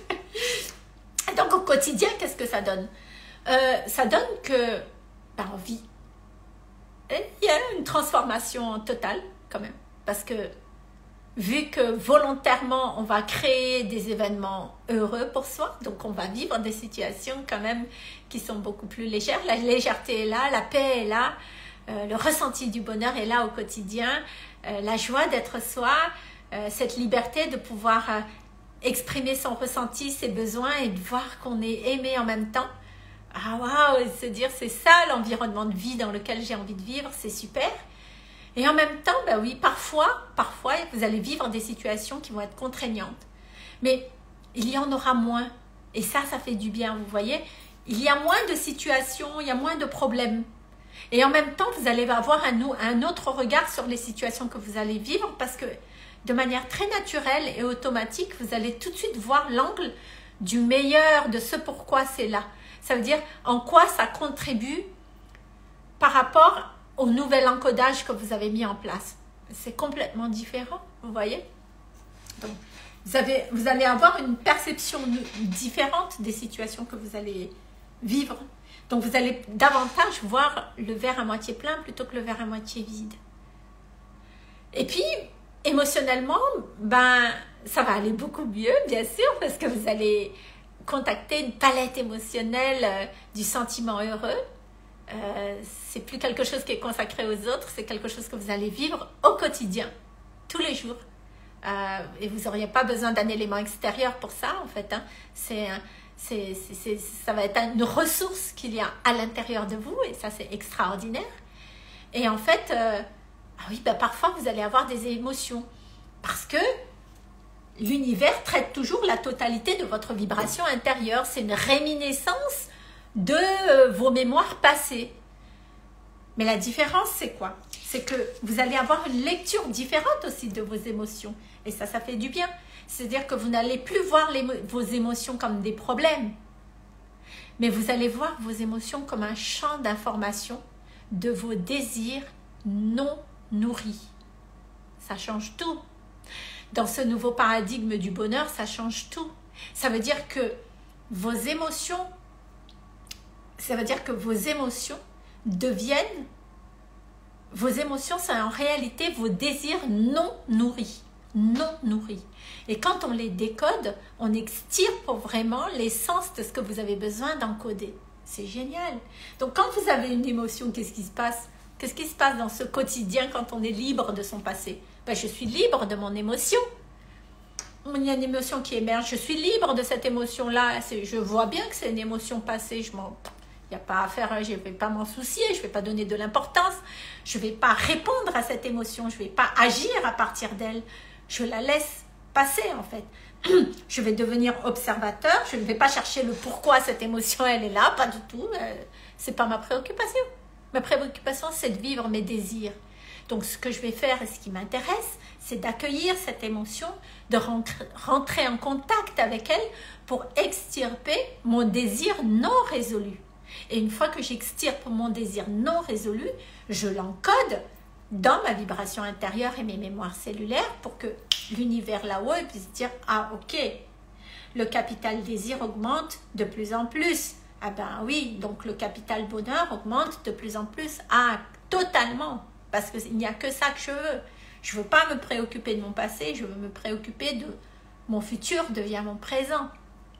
Et donc, au quotidien, qu'est-ce que ça donne? euh, Ça donne que, ben, on vit. Et il y a une transformation totale, quand même. Parce que, vu que volontairement, on va créer des événements heureux pour soi, donc on va vivre des situations quand même qui sont beaucoup plus légères. La légèreté est là, la paix est là, euh, le ressenti du bonheur est là au quotidien, euh, la joie d'être soi, euh, cette liberté de pouvoir euh, exprimer son ressenti, ses besoins et de voir qu'on est aimé en même temps. Ah waouh, se dire c'est ça l'environnement de vie dans lequel j'ai envie de vivre, c'est super. Et en même temps, ben oui, parfois, parfois, vous allez vivre des situations qui vont être contraignantes. Mais il y en aura moins. Et ça, ça fait du bien, vous voyez. Il y a moins de situations, il y a moins de problèmes. Et en même temps, vous allez avoir un, un autre regard sur les situations que vous allez vivre parce que de manière très naturelle et automatique, vous allez tout de suite voir l'angle du meilleur, de ce pourquoi c'est là. Ça veut dire en quoi ça contribue par rapport au nouvel encodage que vous avez mis en place. C'est complètement différent, vous voyez. Donc, vous, avez, vous allez avoir une perception différente des situations que vous allez vivre. Donc, vous allez davantage voir le verre à moitié plein plutôt que le verre à moitié vide. Et puis, émotionnellement, ben, ça va aller beaucoup mieux, bien sûr, parce que vous allez contacter une palette émotionnelle euh, du sentiment heureux. Euh, c'est plus quelque chose qui est consacré aux autres, c'est quelque chose que vous allez vivre au quotidien, tous les jours, Euh, et vous n'auriez pas besoin d'un élément extérieur pour ça, en fait. Hein. C'est, c'est, c'est, ça va être une ressource qu'il y a à l'intérieur de vous, et ça, c'est extraordinaire. Et en fait, euh, ah oui, ben, parfois, vous allez avoir des émotions. Parce que l'univers traite toujours la totalité de votre vibration intérieure. C'est une réminiscence de euh, vos mémoires passées. Mais la différence, c'est quoi? C'est que vous allez avoir une lecture différente aussi de vos émotions. Et ça, ça fait du bien. C'est-à-dire que vous n'allez plus voir les, vos émotions comme des problèmes. Mais vous allez voir vos émotions comme un champ d'information de vos désirs non nourris. Ça change tout. Dans ce nouveau paradigme du bonheur, ça change tout. Ça veut dire que vos émotions, ça veut dire que vos émotions deviennent, vos émotions, c'est en réalité vos désirs non nourris. Non nourris. Et quand on les décode, on extirpe vraiment l'essence de ce que vous avez besoin d'encoder. C'est génial. Donc quand vous avez une émotion, qu'est-ce qui se passe? Qu'est-ce qui se passe dans ce quotidien quand on est libre de son passé? Ben, je suis libre de mon émotion. Il y a une émotion qui émerge, je suis libre de cette émotion-là. Je vois bien que c'est une émotion passée. Je m'en... Il n'y a pas à faire, je ne vais pas m'en soucier, je ne vais pas donner de l'importance. Je ne vais pas répondre à cette émotion, je ne vais pas agir à partir d'elle. Je la laisse passer en fait. Je vais devenir observateur, je ne vais pas chercher le pourquoi cette émotion elle est là, pas du tout. Ce n'est pas ma préoccupation. Ma préoccupation, c'est de vivre mes désirs. Donc ce que je vais faire et ce qui m'intéresse, c'est d'accueillir cette émotion, de rentrer en contact avec elle pour extirper mon désir non résolu. Et une fois que j'extirpe mon désir non résolu, je l'encode dans ma vibration intérieure et mes mémoires cellulaires pour que l'univers là-haut puisse dire « Ah, ok, le capital désir augmente de plus en plus. » Ah ben oui, donc le capital bonheur augmente de plus en plus. Ah, totalement, parce qu'il n'y a que ça que je veux. Je ne veux pas me préoccuper de mon passé, je veux me préoccuper de mon futur, devient mon présent.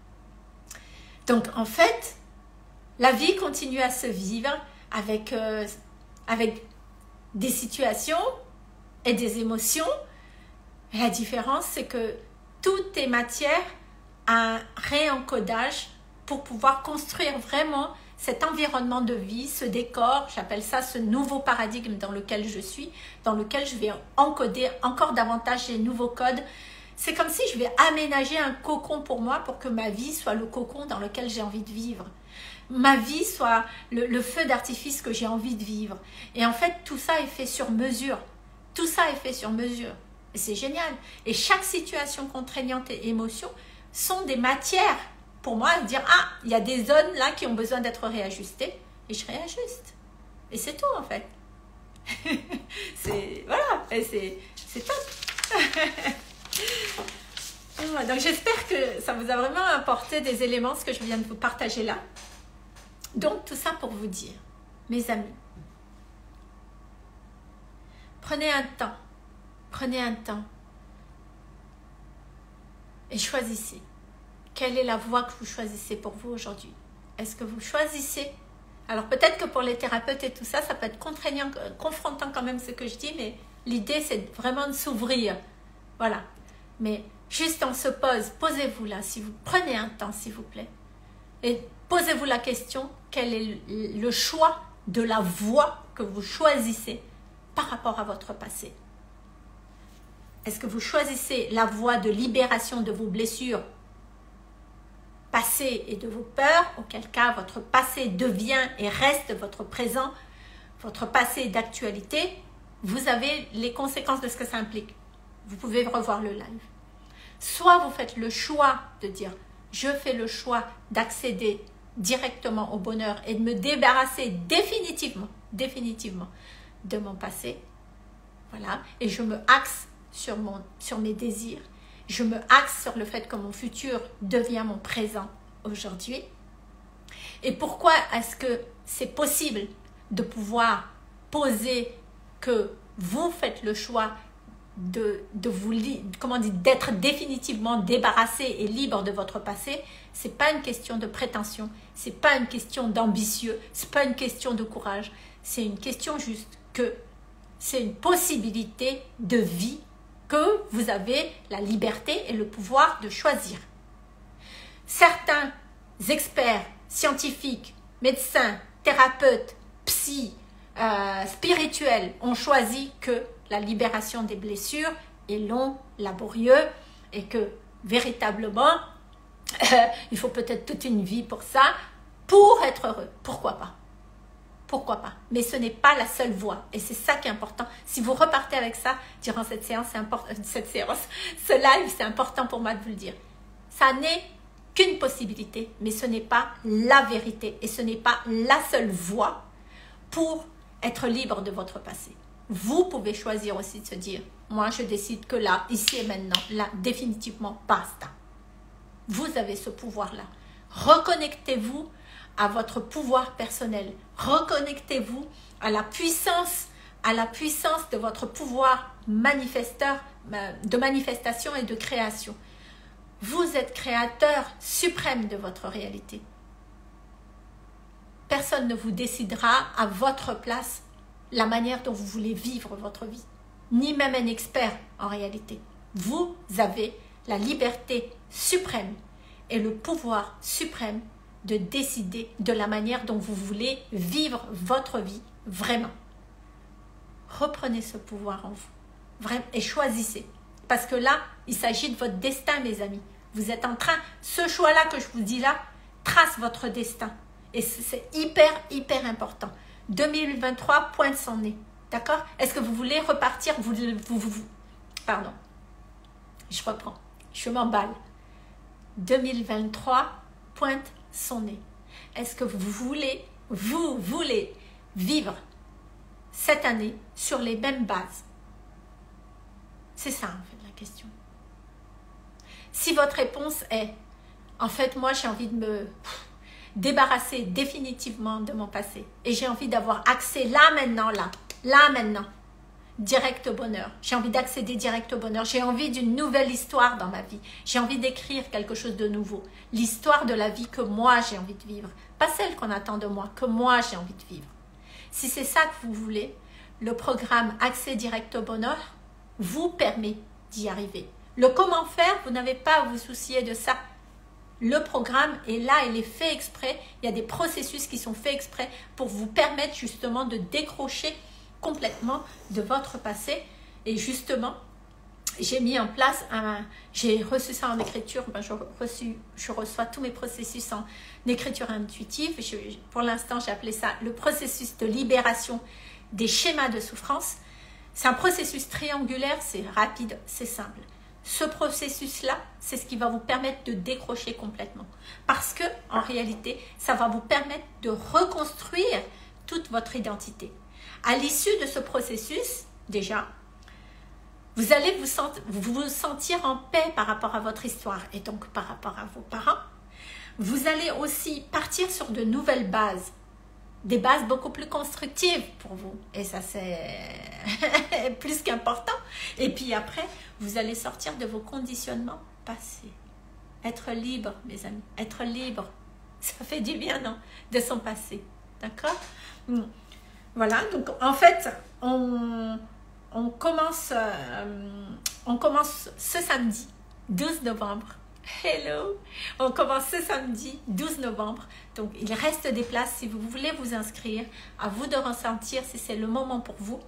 Donc en fait, la vie continue à se vivre avec, euh, avec des situations et des émotions. La différence, c'est que tout est matière à un réencodage pour pouvoir construire vraiment cet environnement de vie, ce décor, j'appelle ça ce nouveau paradigme dans lequel je suis, dans lequel je vais encoder encore davantage les nouveaux codes. C'est comme si je vais aménager un cocon pour moi pour que ma vie soit le cocon dans lequel j'ai envie de vivre. Ma vie soit le, le feu d'artifice que j'ai envie de vivre. Et en fait, tout ça est fait sur mesure. Tout ça est fait sur mesure. Et c'est génial. Et chaque situation contraignante et émotion sont des matières pour moi à dire « Ah, il y a des zones là qui ont besoin d'être réajustées. » Et je réajuste. Et c'est tout en fait. c'est voilà. Et c'est, c'est top. Donc j'espère que ça vous a vraiment apporté des éléments, ce que je viens de vous partager là. Donc tout ça pour vous dire, mes amis, prenez un temps, prenez un temps et choisissez. Quelle est la voie que vous choisissez pour vous aujourd'hui? Est-ce que vous choisissez? Alors peut-être que pour les thérapeutes et tout ça, ça peut être contraignant, confrontant quand même ce que je dis, mais l'idée c'est vraiment de s'ouvrir. Voilà. Mais juste on se pose, posez-vous là, si vous prenez un temps s'il vous plaît. Et posez-vous la question, quel est le choix de la voie que vous choisissez par rapport à votre passé? Est-ce que vous choisissez la voie de libération de vos blessures passées et de vos peurs, auquel cas votre passé devient et reste votre présent, votre passé d'actualité? Vous avez les conséquences de ce que ça implique. Vous pouvez revoir le live. Soit vous faites le choix de dire « Je fais le choix d'accéder directement au bonheur et de me débarrasser définitivement, définitivement de mon passé. » Voilà. Et je me axe sur, mon, sur mes désirs. Je me axe sur le fait que mon futur devient mon présent aujourd'hui. Et pourquoi est-ce que c'est possible de pouvoir poser que vous faites le choix de, de vous, comment dire, d'être définitivement débarrassé et libre de votre passé? C'est pas une question de prétention, c'est pas une question d'ambitieux, c'est pas une question de courage, c'est une question juste que c'est une possibilité de vie que vous avez la liberté et le pouvoir de choisir. Certains experts, scientifiques, médecins, thérapeutes, psy, euh, spirituels ont choisi que la libération des blessures est long, laborieux et que véritablement, euh, il faut peut-être toute une vie pour ça, pour être heureux. Pourquoi pas? Pourquoi pas? Mais ce n'est pas la seule voie. Et c'est ça qui est important. Si vous repartez avec ça durant cette séance, c'est important, cette séance, ce live, c'est important pour moi de vous le dire. Ça n'est qu'une possibilité, mais ce n'est pas la vérité. Et ce n'est pas la seule voie pour être libre de votre passé. Vous pouvez choisir aussi de se dire, moi je décide que là, ici et maintenant, là, définitivement, basta. Vous avez ce pouvoir-là. Reconnectez-vous à votre pouvoir personnel. Reconnectez-vous à la puissance, à la puissance de votre pouvoir manifesteur, de manifestation et de création. Vous êtes créateur suprême de votre réalité. Personne ne vous décidera à votre place la manière dont vous voulez vivre votre vie. Ni même un expert en réalité. Vous avez la liberté suprême et le pouvoir suprême de décider de la manière dont vous voulez vivre votre vie vraiment. Reprenez ce pouvoir en vous vraiment, et choisissez. Parce que là, il s'agit de votre destin, mes amis. Vous êtes en train, ce choix-là que je vous dis là, trace votre destin. Et c'est hyper, hyper important. deux mille vingt-trois pointe son nez. D'accord? Est-ce que vous voulez repartir vous, vous, vous, vous, Pardon. Je reprends. Je m'emballe. deux mille vingt-trois pointe son nez. Est-ce que vous voulez, vous voulez vivre cette année sur les mêmes bases? C'est ça, en fait, la question. Si votre réponse est, en fait, moi, j'ai envie de me débarrasser définitivement de mon passé et j'ai envie d'avoir accès là, maintenant, là, là, maintenant, direct au bonheur. J'ai envie d'accéder direct au bonheur. J'ai envie d'une nouvelle histoire dans ma vie. J'ai envie d'écrire quelque chose de nouveau. L'histoire de la vie que moi, j'ai envie de vivre. Pas celle qu'on attend de moi, que moi, j'ai envie de vivre. Si c'est ça que vous voulez, le programme Accès direct au bonheur vous permet d'y arriver. Le comment faire, vous n'avez pas à vous soucier de ça. Le programme est là, il est fait exprès. Il y a des processus qui sont faits exprès pour vous permettre justement de décrocher complètement de votre passé. Et justement, j'ai mis en place un... J'ai reçu ça en écriture. Ben, je, reçu, je reçois tous mes processus en écriture intuitive. Je, pour l'instant, j'ai appelé ça le processus de libération des schémas de souffrance. C'est un processus triangulaire, c'est rapide, c'est simple. Ce processus-là, c'est ce qui va vous permettre de décrocher complètement. Parce que, en réalité, ça va vous permettre de reconstruire toute votre identité. À l'issue de ce processus, déjà, vous allez vous, sent, vous vous sentir en paix par rapport à votre histoire et donc par rapport à vos parents. Vous allez aussi partir sur de nouvelles bases. Des bases beaucoup plus constructives pour vous. Et ça, c'est plus qu'important. Et puis après, vous allez sortir de vos conditionnements passés. Être libre, mes amis. Être libre. Ça fait du bien, non? De son passé. D'accord? Voilà. Donc, en fait, on, on, commence, euh, on commence ce samedi, douze novembre. Hello! On commence ce samedi douze novembre. Donc, il reste des places si vous voulez vous inscrire. À vous de ressentir si c'est le moment pour vous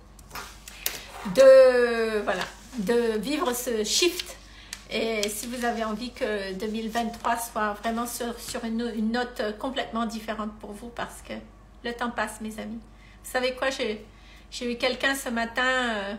de, voilà, de vivre ce shift. Et si vous avez envie que deux mille vingt-trois soit vraiment sur, sur une, une note complètement différente pour vous parce que le temps passe, mes amis. Vous savez quoi? J'ai eu quelqu'un ce matin... Euh,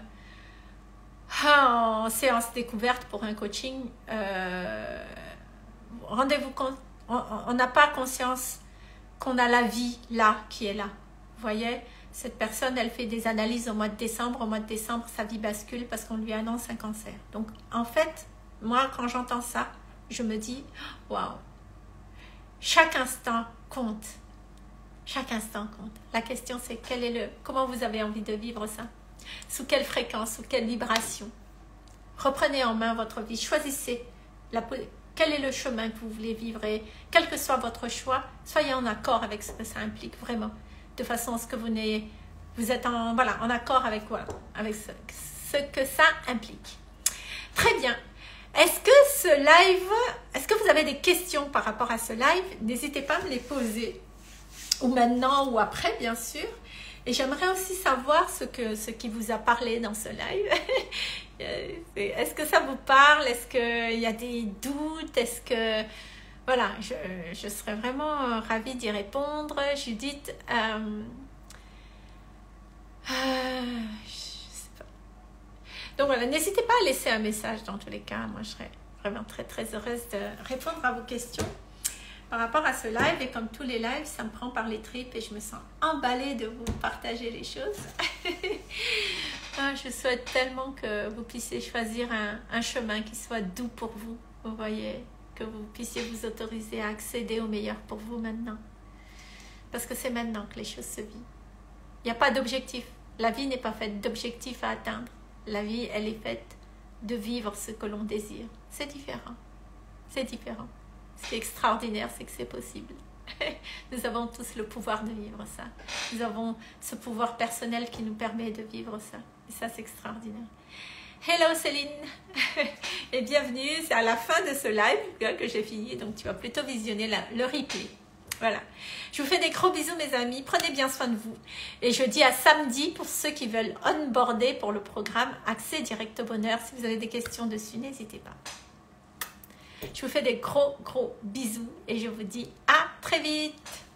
en séance découverte pour un coaching, euh, rendez-vous compte, on n'a pas conscience qu'on a la vie là, qui est là. Vous voyez, cette personne, elle fait des analyses au mois de décembre. Au mois de décembre, sa vie bascule parce qu'on lui annonce un cancer. Donc, en fait, moi, quand j'entends ça, je me dis, waouh, chaque instant compte. Chaque instant compte. La question, c'est quel est le, comment vous avez envie de vivre ça? Sous quelle fréquence, sous quelle vibration? Reprenez en main votre vie, choisissez la, quel est le chemin que vous voulez vivre et quel que soit votre choix, soyez en accord avec ce que ça implique vraiment, de façon à ce que vous, vous êtes en, voilà, en accord avec, voilà, avec ce, ce que ça implique. Très bien. Est-ce que ce live, est-ce que vous avez des questions par rapport à ce live? N'hésitez pas à me les poser. Ou maintenant ou après, bien sûr. Et j'aimerais aussi savoir ce, que, ce qui vous a parlé dans ce live. Est-ce que ça vous parle? Est-ce qu'il y a des doutes? Est-ce que... Voilà, je, je serais vraiment ravie d'y répondre. Judith, euh, euh, je sais pas. Donc voilà, n'hésitez pas à laisser un message dans tous les cas. Moi, je serais vraiment très très heureuse de répondre à vos questions par rapport à ce live. Et comme tous les lives, ça me prend par les tripes et je me sens emballée de vous partager les choses. Ah, je souhaite tellement que vous puissiez choisir un, un chemin qui soit doux pour vous. Vous voyez, que vous puissiez vous autoriser à accéder au meilleur pour vous maintenant. Parce que c'est maintenant que les choses se vivent. Il n'y a pas d'objectif. La vie n'est pas faite d'objectifs à atteindre. La vie, elle est faite de vivre ce que l'on désire. C'est différent. C'est différent. Ce qui est extraordinaire, c'est que c'est possible. Nous avons tous le pouvoir de vivre ça. Nous avons ce pouvoir personnel qui nous permet de vivre ça. Et ça, c'est extraordinaire. Hello Céline et bienvenue. C'est à la fin de ce live que j'ai fini. Donc, tu vas plutôt visionner la, le replay. Voilà. Je vous fais des gros bisous, mes amis. Prenez bien soin de vous. Et je dis à samedi pour ceux qui veulent onboarder pour le programme Accès Direct au Bonheur. Si vous avez des questions dessus, n'hésitez pas. Je vous fais des gros, gros bisous et je vous dis à très vite.